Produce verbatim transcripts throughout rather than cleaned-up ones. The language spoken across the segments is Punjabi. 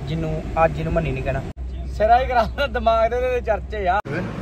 जिन्नू अज जिन्नू मन्नी नहीं कहना सिरा ही करा दिमाग दे चर्चे यार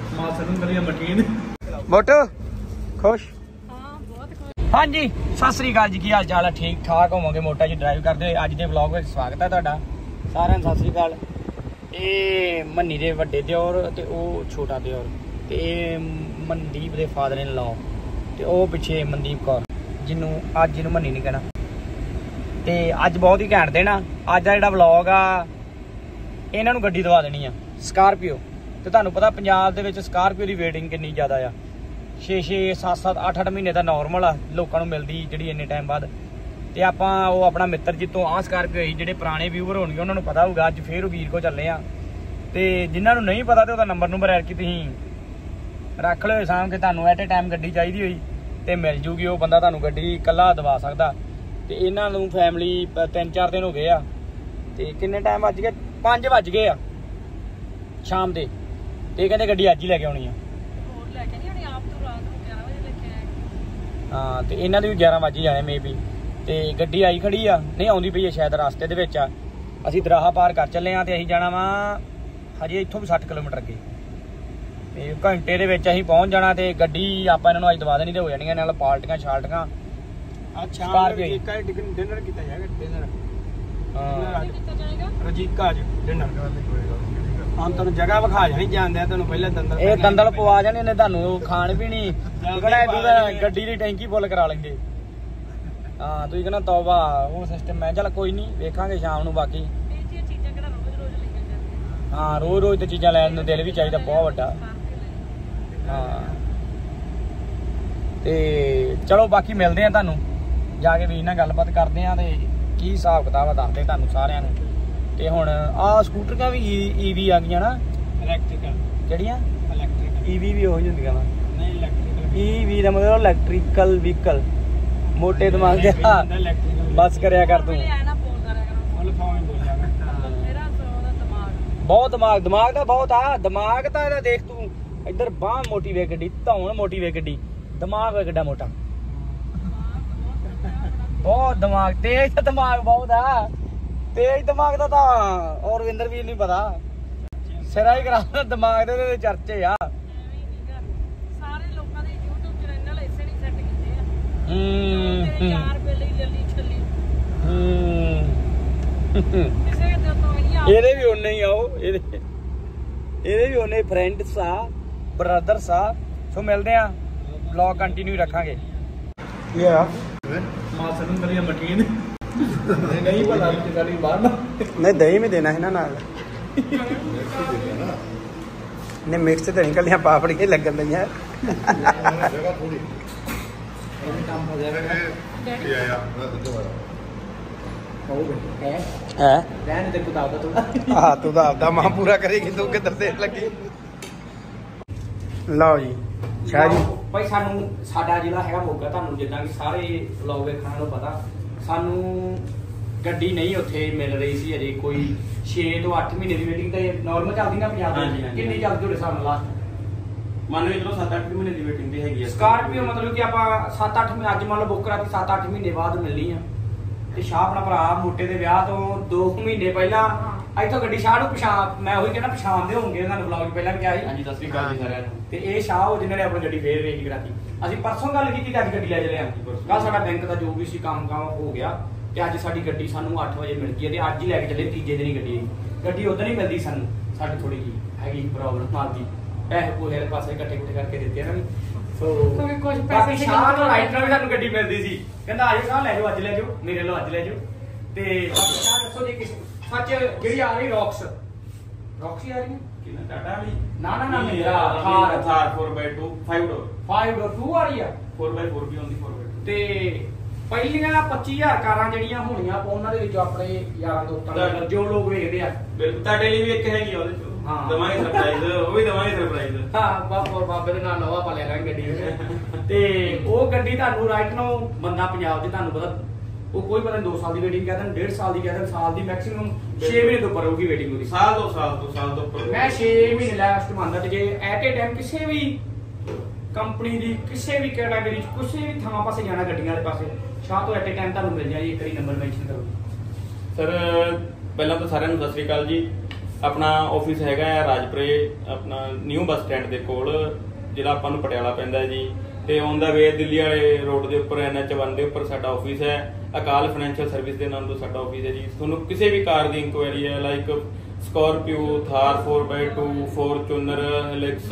मोटो खुश हाँ जी सत श्री अकाल जी की हाल चाल है ठीक ठाक होवोगे मोटा जी ड्राइव करते हुए अज के व्लॉग में स्वागत है तुहाडा सारिਆਂ ਨੂੰ सत श्री अकाल। ये मन्नी दे वड्डे दिओर ते ओह छोटा दिओर ते मनदीप दे फादर इन लॉ ते ओह पिछे मनदीप कौर जिन्नू अज जिन्नू मन्नी नहीं कहना ते अज बहुत ही घैंट दिन आ। अज दा जिहड़ा व्लॉग आ इन्हां नूं गड्डी दवा देनी आ स्कारपियो ते तुहानूं पता पंजाब दे विच स्कारपियो दी वेटिंग किन्नी ज़्यादा आ छे छे सत्त सत्त अठ अठ महीने का नॉर्मल आ लोगों को मिलती जी इन्ने टाइम बाद तो आप अपना मित्र जितों आ स्कारपियो ही जो पुराने व्यूवर होंगे उन्होंने पता होगा अज फिर वीर को चले आ तो जिन्होंने नहीं पता तो नंबर नंबर ऐड की रख लो साम के तुम एट ए टाइम गड्डी चाहिए हुई तो मिल जूगी वो बंदा तुम गड्डी कला दवा सकता। तो इन्हों फैमिली तीन चार दिन हो गए आ तो किन्ने टाइम बज गए पाँच बज गए आ शाम के तो कहते गड्डी अज ही लैके आनी है हाँ तो इन्हों भी ग्यारह बज ही जाने मे बी तो गड्डी आई खड़ी आ नहीं आती पई है शायद रास्ते दे विच आ असीं दराहा पार कर चले हाँ तो असीं जाना वा हजे इत्थों भी सठ किलोमीटर अगे तो घंटे दे विच असीं पहुँच जाना तो गड्डी आपां इन्हां नूं अज दवा देनी तो हो जानियां नाल पार्टियां शार्टियां स्कारपियो डिनर कीता जाएगा डिनर रजीका डिनर हम तुहानूं जगह विखा जानी जांदे तुहानूं पहले दंदल ये दंदल पवा जाने ने तुहानूं खाण पीनी कहना गड्डी दी टैंकी फुल करा लेंगे हाँ तुसीं कहना तौबा हुण सिस्टम मैं चल कोई नहीं वेखांगे शाम नूं बाकी हाँ रोज़ रोज़ तो चीज़ां लैण नूं दिल भी चाहिदा बहुत वड्डा हाँ ते चलो बाकी मिलदे आ तुहानूं जाके वीर नाल गलबात करदे आ ते की हिसाब किताब दसदे तुहानूं सारिआं नूं। ते हुण आ स्कूटरियां भी ईवी आ गईयां ना इलैक्ट्रिकल किहड़ियां इलैक्ट्रिकल ईवी भी होई हुंदियां वा नहीं इलैक्ट्रिकल ईवी दा मतलब इलैक्ट्रिकल व्हीकल मोटे दिमाग दे बस करया कर तू बहुत दिमाग दिमाग दा बहुत आ दिमाग दा देख तू इधर बाह मोटी वे गड्डी धौन मोटी वे गड्डी दिमाग वे गड्डा मोटा बहुत दिमाग तेज दिमाग बहुत आ तेज दिमाग का तो और रविंदर भी नहीं पता सिरा ही करा दिमाग दे चर्चे आ सारे लोकां दे यूट्यूब चैनल ऐसे नहीं सेट कीते आ हम्म यार बेली जल्दी छल्ली हम्म किसे के तो ही आ ਇਹਦੇ ਵੀ ਉਹਨੇ ਹੀ ਆਓ ਇਹਦੇ ਇਹਦੇ ਵੀ ਉਹਨੇ ਫਰੈਂਡਸ ਆ ਬ੍ਰਦਰਸ ਆ ਸੋ ਮਿਲਦੇ ਆ ਵਲੌਗ ਕੰਟੀਨਿਊ ਰੱਖਾਂਗੇ ਕੀ ਆ ਮਾਸਰ ਨੂੰ ਕਰੀਏ ਮਟੀਨ नहीं पता नहीं दही में देना है ना नाल नहीं मिक्स तो निकल पापड़ी लगन दी है तू तो आपदा मां पूरा करेगी तू किधर से लगी लो जी शाह जी भाई सानू साडा जिला है मोगा तुहानू जिद्दां कि सारे व्लॉग वेखण नूं पता सानू गड्डी नहीं उत्थे मिल रही सी अजे कोई छे तो अठ महीने की वेटिंग तो नॉर्मल चलदी ना पंजाब में किन्नी चलदी तुहाडे साहब लास्ट मान लो चलो सत्त अठ महीने की वेटिंग ते हैगी स्कारपियो मतलब कि आपां सत्त अठ महीने अज मान लो बुक कराती सत्त अठ महीने बाद मिलनी आ ते शाह अपना भरा मोटे दे विआह तो दो महीने पहला इत्थों गड्डी शाह नूं पछाण मैं ओही कहना पछाणदे होंगे तुहानूं व्लॉग पहला भी क्या सी हां जी दस वीं गल दी सारिआं नूं ते इह शाह जिन्हां ने अपनी गड्डी फेर रेंज कराती ਅਸੀਂ परसों गल की अज गड्डी लै चले कल साडा बैंक का जो भी सी काम काम हो गया तो अज साडी गड्डी सानू अठ बजे मिल गई है अज ही लैके चले तीजे दिन ही गड्डी गड्डी उधर नहीं मिलती सानू साडी थोड़ी जी हैगी प्रॉब्लम माल दी पैसे पूरे पासे इकट्ठे इकट्ठे करके दिते ना सो कुछ पैसे शाह तो राइट नाल भी सानू गड्डी मिलदी सी कहंदा आजो शाह लै जाओ अज लै जाओ मेरे लो अज लै जाओ ते शाह दसो जी किस सच जेहड़ी आ रही रॉक्स रॉक्स ही आ रही है टाटा वाली ना ना ना मेरा Thar Thar four by two five door five door two आ रही है फोर बाई फोर भी होंदी फोर बाई टू ते ਪਹਿਲੀਆਂ पच्चीस हज़ार ਕਾਰਾਂ ਜਿਹੜੀਆਂ ਹੋਣੀਆਂ ਉਹਨਾਂ ਦੇ ਵਿੱਚ ਆਪਣੇ ਯਾਰਾਂ ਦੋਸਤਾਂ ਜੋ ਲੋਕ ਵੇਖਦੇ ਆ ਬਿਲਕੁਲ ਤੁਹਾਡੇ ਲਈ ਵੀ ਇੱਕ ਹੈਗੀ ਉਹਦੇ ਚ ਹਾਂ ਦਵਾਂਗੇ ਸਰਪ੍ਰਾਈਜ਼ ਉਹ ਵੀ ਦਵਾਂਗੇ ਸਰਪ੍ਰਾਈਜ਼ ਹਾਂ ਬਾਪੂ ਬਾਬੇ ਦੇ ਨਾਲ ਨਵਾਂ ਪਾ ਲਿਆ ਕਰਾਂਗੇ ਗੱਡੀ ਤੇ ਉਹ ਗੱਡੀ ਤੁਹਾਨੂੰ ਰਾਈਟ ਨੂੰ ਬੰਦਾ ਪੰਜਾਬ ਦੇ ਤੁਹਾਨੂੰ ਪਤਾ ਉਹ ਕੋਈ ਪਤਾ दो साल ਦੀ ਵੇਟਿੰਗ ਕਹਿੰਦੇ डेढ़ साल ਦੀ ਕਹਿੰਦੇ ਸਾਲ ਦੀ ਮੈਕਸਿਮਮ छह ਮਹੀਨੇ ਤੋਂ ਉੱਪਰ ਹੋਊਗੀ ਵੇਟਿੰਗ ਉਹਦੀ ਸਾਲ ਦੋ ਸਾਲ ਤੋਂ ਸਾਲ ਤੋਂ ਉੱਪਰ ਮੈਂ छह ਮਹੀਨੇ ਲਾਸਟ ਮੰਨਦਾ ਤੇ ਜੇ ਐਟ ਏ ਟਾਈਮ ਕਿਸੇ ਵੀ ਕੰਪਨੀ ਦੀ ਕਿਸੇ ਵੀ ਕੈਟਾਗਰੀ ਚ ਕਿਸੇ ਵੀ ਥਾਂ ਪਾਸੇ ਜਾਣਾ ਗੱਡੀਆਂ ਦੇ ਪਾਸੇ शाह तो एट ए टाइम तुहानूं मिल जाए एक बारी नंबर मेंशन करो सर ਪਹਿਲਾਂ ਤਾਂ ਸਾਰਿਆਂ ਨੂੰ ਸਤਿ ਸ੍ਰੀ ਅਕਾਲ ਜੀ। ਆਪਣਾ ਆਫਿਸ ਹੈਗਾ ਆ ਰਾਜਪੁਰੇ, ਆਪਣਾ ਨਿਊ ਬੱਸ ਸਟੈਂਡ ਦੇ ਕੋਲ, ਜਿਹੜਾ ਆਪਾਂ ਨੂੰ ਪਟਿਆਲਾ ਪੈਂਦਾ ਜੀ। ਤੇ ਔਨ ਦਾ ਵੇ ਦਿੱਲੀ ਵਾਲੇ ਰੋਡ ਦੇ ਉੱਪਰ ਐਨ ਐਚ ਵਨ ਦੇ ਉੱਪਰ ਸਾਡਾ ਆਫਿਸ ਹੈ। ਅਕਾਲ ਫਾਈਨੈਂਸ਼ੀਅਲ ਸਰਵਿਸ ਦੇ ਨਾਮ ਤੋਂ ਸਾਡਾ ਆਫਿਸ ਹੈ ਜੀ। ਤੁਹਾਨੂੰ ਕਿਸੇ ਵੀ ਕਾਰ ਦੀ ਇਨਕੁਆਇਰੀ ਹੈ, like Scorpio, Thar four by two, Fortuner, Hilux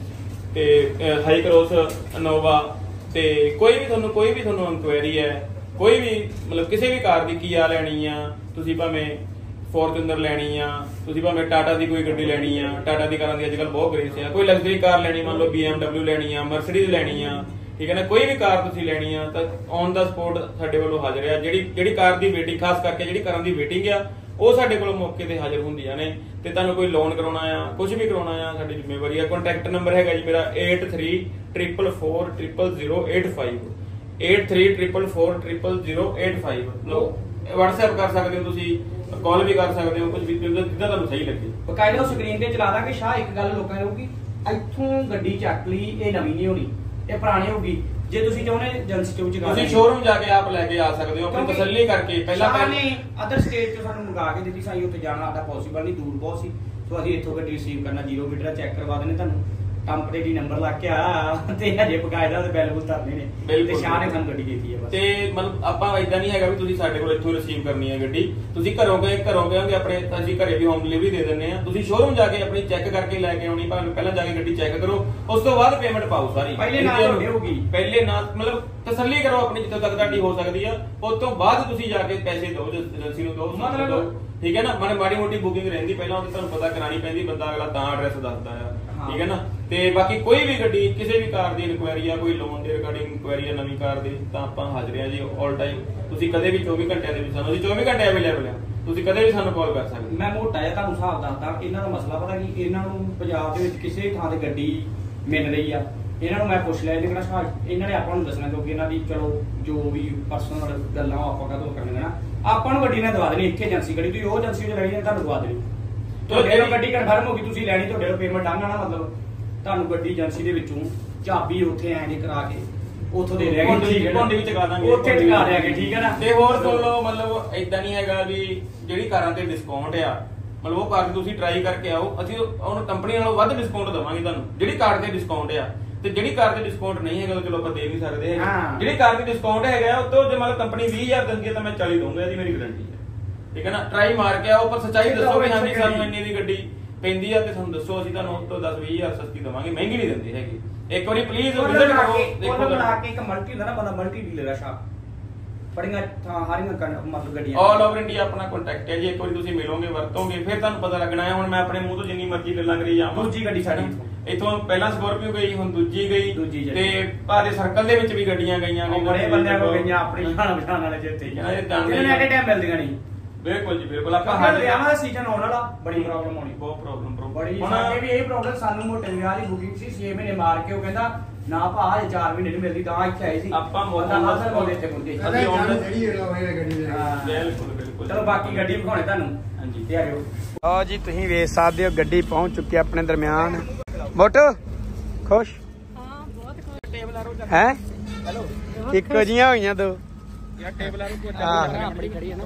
ਤੇ ਹਾਈ ਕ੍ਰੋਸ, ਇਨੋਵਾ, ਤੇ ਕੋਈ ਵੀ ਤੁਹਾਨੂੰ ਕੋਈ ਵੀ ਤੁਹਾਨੂੰ ਇਨਕੁਆਇਰੀ ਹੈ, ਕੋਈ ਵੀ ਮਤਲਬ ਕਿਸੇ ਵੀ ਕਾਰ ਦੀ ਕੀਆ ਲੈਣੀ ਆ, ਤੁਸੀਂ ਭਾਵੇਂ ਫੋਰਚੂਨਰ ਲੈਣੀ ਆ, ਤੁਸੀਂ ਭਾਵੇਂ ਟਾਟਾ ਦੀ ਕੋਈ ਗੱਡੀ ਲੈਣੀ ਆ, ਟਾਟਾ ਦੀ ਕਾਰਾਂ ਦੀ ਅੱਜ ਕੱਲ੍ਹ ਬਹੁਤ ਗਰੇਸ ਆ, ਕੋਈ ਲਗਜ਼ਰੀ ਕਾਰ ਲੈਣੀ, ਮੰਨ ਲਓ ਬੀ ਐਮ ਡਬਲਿਊ ਲੈਣੀ ਆ, ਮਰਸੀਡੀਜ਼ ਲੈਣੀ ਆ, ਠੀਕ ਹੈ ਨਾ, ਕੋਈ ਵੀ ਕਾਰ ਤੁਸੀਂ ਲੈਣੀ ਆ ਤਾਂ ਔਨ ਦਾ ਸਪੋਟ ਸਾਡੇ ਵੱਲੋਂ ਹਾਜ਼ਰ ਆ। ਜਿਹੜੀ ਜਿਹੜੀ ਕਾਰ ਦੀ ਵੇਟਿੰਗ, ਖਾਸ ਕਰਕੇ ਜਿਹੜੀ ਕਾਰਾਂ ਦੀ ਵੇਟਿੰਗ ਆ, ਉਹ ਸਾਡੇ ਕੋਲ ਮੌਕੇ ਤੇ ਹਾਜ਼ਰ ਹੁੰਦੀਆਂ ਨੇ। ਤੇ ਤੁਹਾਨੂੰ ਕੋਈ ਲੋਨ ਕਰਾਉਣਾ ਆ, ਕੁਝ ਵੀ ਕਰਾਉਣਾ ਆ, ਸਾਡੀ ਜ਼ਿੰਮੇਵਾਰੀ ਆ। ਕੰਟੈਕਟ ਨੰਬਰ ਹੈਗਾ ਜੀ ਮੇਰਾ eight three triple four triple zero eight five, eight three triple four triple zero eight five. WhatsApp ਕਰ ਸਕਦੇ ਹੋ, ਤੁਸੀਂ ਕਾਲ ਵੀ ਕਰ ਸਕਦੇ ਹੋ, ਕੁਝ ਵੀ ਜਿੱਦਾਂ ਤੁਹਾਨੂੰ ਸਹੀ ਲੱਗੇ। ਬਕਾਇਦਾ ਸਕਰੀਨ ਤੇ ਚਲਾ ਦਾਂਗੇ। ਸ਼ਾਹ ਇੱਕ ਗੱਲ ਲੋਕਾਂ ਨੂੰ ਕਿ ਇੱਥੋਂ ਗੱਡੀ ਚੱਕ ਲਈ, ਇਹ ਨਵੀਂ ਨਹੀਂ ਹੋਣੀ, ਇਹ ਪੁਰਾਣੀ ਹੋਊਗੀ। ਜੇ ਤੁਸੀਂ ਚਾਹੁੰਦੇ ਏਜੰਸੀ ਤੋਂ ਚਗਾ, ਤੁਸੀਂ ਸ਼ੋਰੂਮ ਜਾ ਕੇ ਆਪ ਲੈ ਕੇ ਆ ਸਕਦੇ ਹੋ, ਆਪਣੀ ਤਸੱਲੀ ਕਰਕੇ। ਪਹਿਲਾਂ ਪਹਿਲੇ ਅਦਰ ਸਟੇਟ ਤੋਂ ਸਾਨੂੰ ਮੰਗਾ ਕੇ ਦਿੱਤੀ, ਸਾਈ ਉੱਥੇ ਜਾਣਾ ਸਾਡਾ ਪੋਸੀਬਲ ਨਹੀਂ, ਦੂਰ ਬਹੁਤ ਸੀ। ਸੋ ਅਸੀਂ ਇੱਥੋਂ ਗੱਡੀ ਰਿਸੀਵ ਕਰਨਾ, ਜ਼ੀਰੋ ਮੀਟਰ ਚੈੱਕ ਕਰਵਾ ਦੇਣੇ ਤੁਹਾਨੂੰ, ਟੈਂਪਰੇਰੀ ਨੰਬਰ ਲੱਗ ਕੇ ਆ ਤੇ ਹਜੇ ਬਕਾਇਦਾ ਤੇ ਬਿੱਲ ਬੁੱਲ ਧਰਨੇ ਨੇ, ਤੇ ਸ਼ਾਹ ਨੇ ਸਾਨੂੰ ਗੱਡੀ ਦਿੱਤੀ ਹੈ ਬਸ। ਤੇ ਮਤਲਬ ਆਪਾਂ ਇਦਾਂ ਨਹੀਂ ਹੈਗਾ ਵੀ ਤੁਸੀਂ ਸਾਡੇ ਕੋਲ ਇੱਥੋਂ ਰਿਸੀਵ ਕਰਨੀ ਹੈ ਗੱਡੀ। ਤੁਸੀਂ ਘਰੋਂ ਗਏ ਘਰੋਂ ਗਏ ਆਪਣੇ, ਅਸੀਂ ਘਰੇ ਵੀ ਹੋਮ ਡਿਲੀਵਰੀ ਦੇ ਦਿੰਦੇ ਆ। ਤੁਸੀਂ ਸ਼ੋਰੂਮ ਜਾ ਕੇ ਆਪਣੀ ਚੈੱਕ ਕਰਕੇ ਲੈ ਕੇ ਆਉਣੀ, ਭਾਵੇਂ ਪਹਿਲਾਂ ਜਾ ਕੇ ਗੱਡੀ ਚੈੱਕ ਕਰੋ, ਉਸ ਤੋਂ ਬਾਅਦ ਪੇਮੈਂਟ ਪਾਓ ਸਾਰੀ। ਪਹਿਲੇ ਨਾਲ ਤੁਹਾਡੇ ਹੋਊਗੀ, ਪਹਿਲੇ ਨਾਲ ਮਤਲਬ ਤਸੱਲੀ ਕਰੋ ਆਪਣੀ, ਜਿੱਥੋਂ ਤੱਕ ਤੁਹਾਡੀ ਹੋ ਸਕਦੀ ਆ। ਉਸ ਤੋਂ ਬਾਅਦ ਤੁਸੀਂ ਜਾ ਕੇ ਪੈਸੇ ਦਿਓ ਏਜੰਸੀ ਨੂੰ, ਦਿਓ ਮਤਲਬ, ਠੀਕ ਹੈ ਨਾ। ਮਾੜੀ ਮਾੜੀ ਮੋਟੀ ਬੁਕਿੰਗ ਰਹਿੰਦੀ ਪਹਿਲਾਂ, ਉਹਦੀ ਤੁਹਾਨੂੰ ਪਤਾ ਕਰਾਣੀ ਪੈਂਦੀ, ਬੰਦਾ ਅਗਲਾ ਤਾਂ ਐਡਰੈਸ ਦੱਸਦਾ ਆ, ਠੀਕ ਹੈ ਨਾ। ਤੇ ਬਾਕੀ ਕੋਈ ਵੀ ਗੱਡੀ, ਕਿਸੇ ਵੀ ਕਾਰ ਦੀ ਇਨਕੁਆਇਰੀ ਆ, ਕੋਈ ਲੋਨ ਦੇ ਰਿਗਾਰਡਿੰਗ ਇਨਕੁਆਇਰੀ ਆ ਨਵੀਂ ਕਾਰ ਦੀ, ਤਾਂ ਆਪਾਂ ਹਾਜ਼ਰ ਆ ਜੀ ਆਲ ਟਾਈਮ। ਤੁਸੀਂ ਕਦੇ ਵੀ ਚੌਵੀ ਘੰਟਿਆਂ ਦੇ ਵਿੱਚ ਸਾਨੂੰ, ਅਸੀਂ ਚੌਵੀ ਘੰਟੇ ਅਵੇਲੇਬਲ ਆ, ਤੁਸੀਂ ਕਦੇ ਵੀ ਸਾਨੂੰ ਕਾਲ ਕਰ ਸਕਦੇ। ਮੈਂ ਮੋਟਾ ਜਿਹਾ ਤੁਹਾਨੂੰ ਹਿਸਾਬ ਦੱਸਦਾ, ਇਹਨਾਂ ਦਾ ਮਸਲਾ ਪਤਾ ਕੀ, ਇਹਨਾਂ ਨੂੰ ਪੰਜਾਬ ਦੇ ਵਿੱਚ ਕਿਸੇ ਥਾਂ ਤੇ ਗੱਡੀ ਮਿਲ ਰਹੀ ਆ, ਇਹਨਾਂ ਨੂੰ ਮੈਂ ਪੁੱਛ ਲਿਆ, ਇਹਦੇ ਨਾਲ ਇਹਨਾਂ ਨੇ ਆਪਾਂ ਨੂੰ ਦੱਸਣਾ, ਕਿਉਂਕਿ ਇਹਨਾਂ ਦੀ ਚਲੋ ਜੋ ਵੀ ਪਰਸਨਲ ਗੱਲਾਂ ਆਪਾਂ ਕਦੋਂ ਕਰਨੀਆਂ, ਆਪਾਂ ਨੂੰ ਗੱਡੀ ਨੇ ਦਵਾ ਦੇਣੀ। ਇੱਥੇ ਏਜੰਸੀ ਗੱਡੀ, ਤੁਸੀਂ ਉਹ ਏਜੰਸੀ ਚ ਲੈਣੀ, ਤੁਹਾਨੂੰ ਦਵਾ ਦੇਣੀ। ਤੁਹਾਡੇ ਨਾਲ ਗੱਡੀ ਕਨਫਰਮ ਹੋ ਗਈ, ਤੁਸੀਂ ਲੈਣੀ, ਤੁਹਾਡੇ ਨਾਲ ਪੇਮੈਂਟ ਡਨ ਆਣਾ, ਮਤਲਬ ਤੁਹਾਨੂੰ ਗੱਡੀ ਏਜੰਸੀ ਦੇ ਵਿੱਚੋਂ ਚਾਬੀ ਉੱਥੇ ਐਂ ਜੇ ਕਰਾ ਕੇ ਉੱਥੋਂ ਦੇ ਲਿਆ ਗਏ, ਭੁੰਡੀ ਵੀ ਚਗਾ ਦਾਂਗੇ, ਉੱਥੇ ਚਗਾ ਦਿਆਂਗੇ, ਠੀਕ ਹੈ ਨਾ। ਤੇ ਹੋਰ ਸੁਣ ਲਓ, ਮਤਲਬ ਏਦਾਂ ਨਹੀਂ ਹੈਗਾ ਵੀ ਜਿਹੜੀ ਕਾਰਾਂ ਤੇ ਡਿਸਕਾਊਂਟ ਆ, ਮਤਲਬ ਉਹ ਕਾਰ ਤੁਸੀਂ ਟਰਾਈ ਕਰਕੇ ਆਓ, ਅਸੀਂ ਉਹਨੂੰ ਕੰਪਨੀ ਨਾਲੋਂ ਵੱਧ ਡਿਸਕਾਊਂਟ ਦੇਵਾਂਗੇ ਤੁਹਾਨੂੰ। ਜਿਹੜੀ ਕਾਰ ਤੇ ਡਿਸਕਾਊਂਟ ਆ, ਤੇ ਜਿਹੜੀ ਕਾਰ ਤੇ ਡਿਸਕਾਊਂਟ ਨਹੀਂ ਹੈਗਾ, ਚਲੋ ਆਪਾਂ ਦੇ ਨਹੀਂ ਸਕਦੇ ਹੈਗੇ। ਜਿਹੜੀ ਕਾਰ ਤੇ ਡਿਸਕਾਊਂਟ ਹੈਗਾ, ਉਹ ਤੋਂ ਜੇ ਮਤਲਬ ਕੰਪਨੀ ਵੀਹ ਹਜ਼ਾਰ ਦਿੰਦੀ ਹੈ ਤਾਂ ਮੈਂ ਚਾਲੀ ਦਊਂਗਾ, ਇਹਦੀ ਮੇਰੀ ਗਾਰੰਟੀ ਹੈ, ਠੀਕ ਹੈ ਨਾ। ਟਰਾਈ ਮਾਰ ਕੇ ਆਓ, ਪਰ ਸੱਚਾਈ ਦੱਸੋ ਵੀ ਹਾਂਜੀ ਸਾਨੂੰ ਇੰਨੀ ਦੀ ਗੱਡੀ ਪੈਂਦੀ ਆ, ਤੇ ਸਾਨੂੰ ਦੱਸੋ, ਅਸੀਂ ਤੁਹਾਨੂੰ ਉਸ ਤੋਂ ਦਸ ਵੀਹ ਹਜ਼ਾਰ ਸਸਤੀ ਦੇਵਾਂਗੇ, ਮਹਿੰਗੀ ਨਹੀਂ ਦਿੰਦੇ ਹੈਗੇ। ਇੱਕ ਵਾਰੀ ਪਲੀਜ਼ ਵਿਜ਼ਿਟ ਕਰੋ, ਦੇਖੋ। ਬਣਾ ਕੇ ਇੱਕ ਮਲਟੀ ਹੁੰਦਾ ਨਾ ਬੰਦਾ, ਮਲਟੀ ਡੀਲਰ ਆ ਸ਼ਾਪ, ਬੜੀਆਂ ਥਾਂ ਹਾਰੀਆਂ ਮਤਲਬ ਗੱਡੀਆਂ ਆਲ ਓਵਰ ਇੰਡੀਆ ਆਪਣਾ ਕੰਟੈਕਟ ਹੈ ਜੀ। ਇੱਕ ਵਾਰੀ ਤੁਸੀਂ ਮਿਲੋਗੇ, ਵਰਤੋਗੇ, ਫਿਰ ਤੁਹਾਨੂੰ ਪਤਾ ਲੱਗਣਾ ਹੈ। ਹੁਣ ਮੈਂ ਆਪਣੇ ਮੂੰਹ ਤੋਂ ਜਿੰਨੀ ਮਰਜ਼ੀ ਗੱਲਾਂ ਕਰੀ ਜਾਵਾਂ। ਦੂਜੀ ਗੱਡੀ ਸਾਡੀ ਇੱਥੋਂ ਪਹਿਲਾਂ ਸਕੋਰਪੀਓ ਗਈ, ਹੁਣ ਦੂਜੀ ਗਈ, ਦੂਜੀ ਤੇ ਭਾਰੇ ਸਰਕਲ ਦੇ ਵਿੱਚ ਵੀ ਗੱਡੀਆਂ ਗਈਆਂ ਨੇ, ਬੜੇ ਬੰਦਿਆਂ ਕੋਲ ਗਈਆਂ, ਆਪਣੀ ਜਾਣ ਪਛਾਣ ਵਾਲੇ ਜਿੱਥੇ ਇਹਨਾਂ ਨੇ ਐਟ ਟਾਈਮ ਮਿਲਦੀਆਂ ਨਹੀਂ। ਬਿਲਕੁਲ ਜੀ ਬਿਲਕੁਲ। ਆਪਾਂ ਹਰ ਵਿਆਹਾਂ ਦਾ ਸੀਜ਼ਨ ਆਉਣ ਵਾਲਾ, ਬੜੀ ਪ੍ਰੋਬਲਮ ਆਉਣੀ, ਬਹੁਤ ਪ੍ਰੋਬਲਮ ਬੜੀ। ਸਾਡੇ ਵੀ ਇਹ ਪ੍ਰੋਬਲਮ, ਸਾਨੂੰ ਮੋਟੇ ਵਿਆਹ ਦੀ ਬੁਕਿੰਗ ਸੀ ਛੇ ਮਹੀਨੇ ਮਾਰ ਕੇ, ਉਹ ਕਹਿੰਦਾ ਨਾ ਭਾ ਹਜੇ ਚਾਰ ਮਹੀਨੇ ਨਹੀਂ ਮਿਲਦੀ, ਤਾਂ ਇੱਥੇ ਆਏ ਸੀ ਆਪਾਂ ਮੋਦਾ ਹਾਸਲ ਮੋਦੇ ਇੱਥੇ ਪਹੁੰਚੇ। ਅਸੀਂ ਆਨਲਾਈਨ ਜਿਹੜੀ ਹੋਵੇ ਗੱਡੀ ਦੇ, ਬਿਲਕੁਲ ਬਿਲਕੁਲ। ਚਲੋ ਬਾਕੀ ਗੱਡੀ ਵਿਖਾਉਣੇ ਤੁਹਾਨੂੰ, ਹਾਂਜੀ ਤੇ ਆਇਓ। ਆ ਜੀ ਤੁਸੀਂ ਵੇਖ ਸਕਦੇ ਹੋ, ਗੱਡੀ ਪਹੁੰਚ ਚੁੱਕੀ ਆਪਣੇ ਦਰਮਿਆਨ। ਮੋਟੋ ਖੁਸ਼? ਹਾਂ ਬਹੁਤ ਖੁਸ਼। ਟੇਬਲ ਆਰੋ ਹੈ ਹੈਲੋ, ਇੱਕੋ ਜੀਆਂ ਹੋਈਆਂ ਦੋ ਯਾਰ ਟੇਬਲ ਆਰੋ ਕੋਈ ਆਪਣੀ ਖੜੀ ਹੈ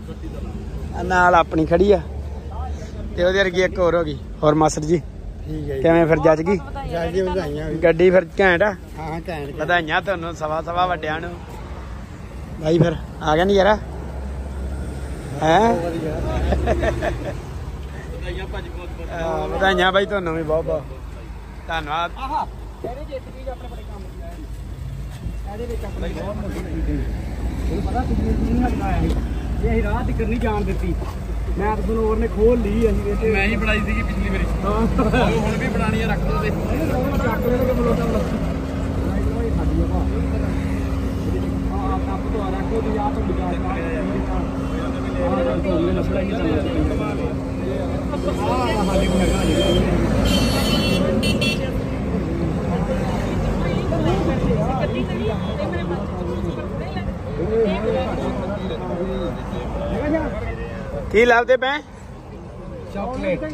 ਨਾ, ਨਾਲ ਆਪਣੀ ਖੜੀ ਆ, ਤੇ ਉਹਦੇ ਵਰਗੀ ਇੱਕ ਹੋਰ ਹੋ ਗਈ। ਹੋਰ ਮਾਸਟਰ ਜੀ ਠੀਕ ਹੈ, ਕਿਵੇਂ ਫਿਰ ਜੱਜ ਗਈ ਜੀ ਵਧਾਈਆਂ ਗੱਡੀ? ਫਿਰ ਘੈਂਟ ਆ, ਹਾਂ ਘੈਂਟ, ਵਧਾਈਆਂ ਤੁਹਾਨੂੰ ਸਵਾ ਸਵਾ ਵੱਡਿਆਂ ਨੂੰ ਭਾਈ। ਫਿਰ ਆ ਗਿਆ ਨੀ ਯਾਰਾ ਹੈ? ਵਧਾਈਆਂ ਭਾਈ ਤੁਹਾਨੂੰ ਵੀ ਬਹੁਤ ਬਹੁਤ ਧੰਨਵਾਦ। ਆਹਾ ਇਹਦੇ ਜਿੱਤ ਗਈ ਆਪਣੇ ਬੜੇ ਕੰਮ ਦੀ ਹੈ, ਇਹਦੇ ਵਿੱਚ ਆਪਣੇ ਬਹੁਤ ਮੋਟੀ ਤੁਹਾਨੂੰ ਪਤਾ ਕਿੰਨੀ ਕਿੰਨੀ ਹੱਦ ਆਇਆ ਸੀ, ਇਹ ਅਸੀਂ ਰਾਹ ਤੱਕ ਨਹੀਂ ਜਾਣ ਦਿੱਤੀ। ਮੈਂ ਤਾਂ ਤੁਹਾਨੂੰ ਹੋਰ ਨੇ ਖੋਲ ਲਈ, ਅਸੀਂ ਇਹ ਮੈਂ ਹੀ ਬਣਾਈ ਸੀਗੀ ਪਿਛਲੀ ਵਾਰੀ, ਉਹ ਹੁਣ ਵੀ ਬਣਾਣੀ ਹੈ, ਰੱਖ ਦੋ ਤੇ ਚੱਕ ਲੈ ਕੇ ਬਲੋਟਾ ਬਲੋਟਾ ਸਾਡੀ ਆ ਭਾ ਆ ਕੱਪ ਤੋਂ ਰੱਖੋ ਜੀ, ਆ ਤੋਂ ਬਿਗਾ ਆ ਆ ਤੋਂ ਲੈ ਨਸਲਾ ਹੀ ਚੱਲਦਾ ਆ ਹਾਲੀ ਨੂੰ ਹੈਗਾ ਜੀ। ਗੱਡੀ ਕਰੀ ਤੇ ਮੇਰੇ ਮੱਥੇ ਕੀ ਲੱਭਦੇ ਪਏ? ਚਾਕਲੇਟ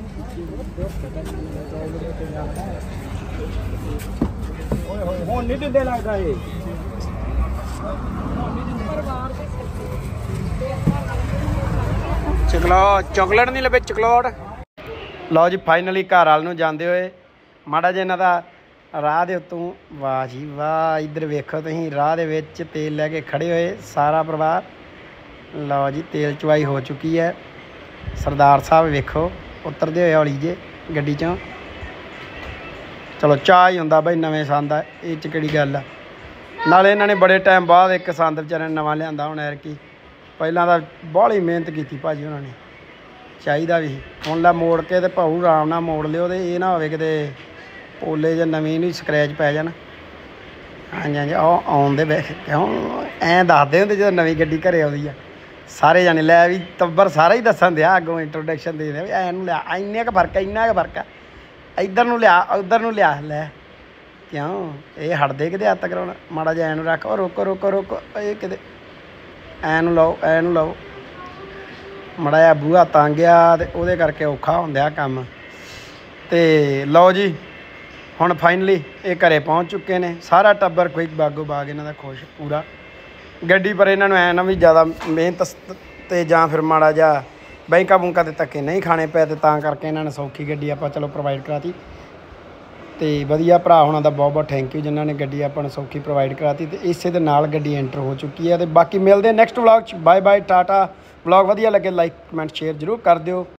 ਓਏ ਹੋਏ ਹੁਣ ਨਹੀਂ ਦਿੰਦੇ ਲੱਗਦਾ ਇਹ ਪਰਿਵਾਰ ਦੇ ਚਕਲੋ ਚਾਕਲੇਟ ਨਹੀਂ ਲੱਭੇ ਚਕਲੋਟ। ਲਓ ਜੀ ਫਾਈਨਲੀ ਘਰ ਵਾਲ ਨੂੰ ਜਾਂਦੇ ਹੋਏ ਮਾੜਾ ਜਿਹਾ ਇਹਨਾਂ ਦਾ ਰਾਹ ਦੇ ਉੱਤੋਂ ਵਾਹ ਜੀ ਵਾਹ ਇੱਧਰ ਵੇਖੋ ਤੁਸੀਂ ਰਾਹ ਦੇ ਵਿੱਚ ਤੇਲ ਲੈ ਕੇ ਖੜੇ ਹੋਏ ਸਾਰਾ ਪਰਿਵਾਰ। ਲਓ ਜੀ ਤੇਲ ਚਵਾਈ ਹੋ ਚੁੱਕੀ ਹੈ। ਸਰਦਾਰ ਸਾਹਿਬ ਵੇਖੋ ਉਤਰਦੇ ਹੋਏ ਹੌਲੀ ਜੇ ਗੱਡੀ 'ਚੋਂ। ਚਲੋ ਚਾਹ ਹੀ ਹੁੰਦਾ ਬਾਈ ਨਵੇਂ ਸੰਦ ਆ ਇਹ 'ਚ ਕਿਹੜੀ ਗੱਲ ਆ। ਨਾਲੇ ਇਹਨਾਂ ਨੇ ਬੜੇ ਟਾਈਮ ਬਾਅਦ ਇੱਕ ਸੰਦ ਵਿਚਾਰਿਆਂ ਨੇ ਨਵਾਂ ਲਿਆਂਦਾ ਹੁਣ ਐਰਕੀ। ਪਹਿਲਾਂ ਤਾਂ ਬਾਹਲੀ ਮਿਹਨਤ ਕੀਤੀ ਭਾਜੀ ਉਹਨਾਂ ਨੇ ਚਾਹੀਦਾ ਵੀ ਹੁਣ ਲੈ ਮੋੜ ਕੇ ਤੇ ਭਾਊ ਆਰਾਮ ਨਾਲ ਮੋੜ ਲਿਓ ਤੇ ਇਹ ਨਾ ਹੋਵੇ ਕਿਤੇ ਪੋਲੇ ਜਾਂ ਨਵੀਂ ਨਹੀਂ ਸਕਰੈਚ ਪੈ ਜਾਣ। ਹਾਂਜੀ ਹਾਂਜੀ ਉਹ ਆਉਂਦੇ ਵੇਖ ਕਿਉਂ ਐਂ ਦੱਸਦੇ ਹੁੰਦੇ ਜਦੋਂ ਨਵੀਂ ਗੱਡੀ ਘਰੇ ਆਉਂਦੀ ਆ ਸਾਰੇ ਜਾਣੇ ਲੈ ਵੀ ਟੱਬਰ ਸਾਰਾ ਹੀ ਦੱਸਣ ਦਿਆ ਅੱਗੋਂ ਇੰਟਰੋਡਕਸ਼ਨ ਦੇ ਦਿਆ ਵੀ ਐਂ ਨੂੰ ਲਿਆ ਇੰਨੇ ਕੁ ਫਰਕ ਆ ਇੰਨਾ ਕੁ ਫਰਕ ਆ ਇੱਧਰ ਨੂੰ ਲਿਆ ਉੱਧਰ ਨੂੰ ਲਿਆ ਲੈ ਕਿਉਂ ਇਹ ਹਟਦੇ ਕਿਤੇ ਹੱਥ ਕਰਾਉਣਾ ਮਾੜਾ ਜਿਹਾ ਐਂ ਨੂੰ ਰੱਖ ਉਹ ਰੋਕੋ ਰੋਕੋ ਰੋਕੋ ਇਹ ਕਿਤੇ ਐਂ ਨੂੰ ਲਾਓ ਐਂ ਨੂੰ ਲਾਓ ਮਾੜਾ ਜਿਹਾ ਬੂਹਾ ਤੰਗ ਆ ਅਤੇ ਉਹਦੇ ਕਰਕੇ ਔਖਾ ਹੁੰਦਾ ਕੰਮ। ਅਤੇ ਲਓ ਜੀ ਹੁਣ ਫਾਈਨਲੀ ਇਹ ਘਰੇ ਪਹੁੰਚ ਚੁੱਕੇ ਨੇ ਸਾਰਾ ਟੱਬਰ ਕੋਈ ਬਾਗੋ ਬਾਗ ਇਹਨਾਂ ਦਾ ਖੁਸ਼ ਪੂਰਾ। ਗੱਡੀ ਪਰ ਇਹਨਾਂ ਨੂੰ ਐਂ ਨਾ ਵੀ ਜ਼ਿਆਦਾ ਮਿਹਨਤ ਅਤੇ ਜਾਂ ਫਿਰ ਮਾੜਾ ਜਿਹਾ ਬੈਂਕਾਂ ਬੂੰਕਾਂ ਦੇ ਧੱਕੇ ਨਹੀਂ ਖਾਣੇ ਪਏ ਅਤੇ ਤਾਂ ਕਰਕੇ ਇਹਨਾਂ ਨੇ ਸੌਖੀ ਗੱਡੀ ਆਪਾਂ ਚਲੋ ਪ੍ਰੋਵਾਈਡ ਕਰਾਤੀ। ਅਤੇ ਵਧੀਆ ਭਰਾ ਹੋਣਾ ਦਾ ਬਹੁਤ ਬਹੁਤ ਥੈਂਕ ਯੂ ਜਿਨ੍ਹਾਂ ਨੇ ਗੱਡੀ ਆਪਾਂ ਨੂੰ ਸੌਖੀ ਪ੍ਰੋਵਾਈਡ ਕਰਾਤੀ। ਅਤੇ ਇਸੇ ਦੇ ਨਾਲ ਗੱਡੀ ਐਂਟਰ ਹੋ ਚੁੱਕੀ ਹੈ। ਅਤੇ ਬਾਕੀ ਮਿਲਦੇ ਨੈਕਸਟ ਵਲੌਗ 'ਚ ਬਾਏ ਬਾਏ ਟਾਟਾ। ਵਲੌਗ ਵਧੀਆ ਲੱਗੇ ਲਾਈਕ ਕਮੈਂਟ ਸ਼ੇਅਰ ਜ਼ਰੂਰ ਕਰ ਦਿਓ।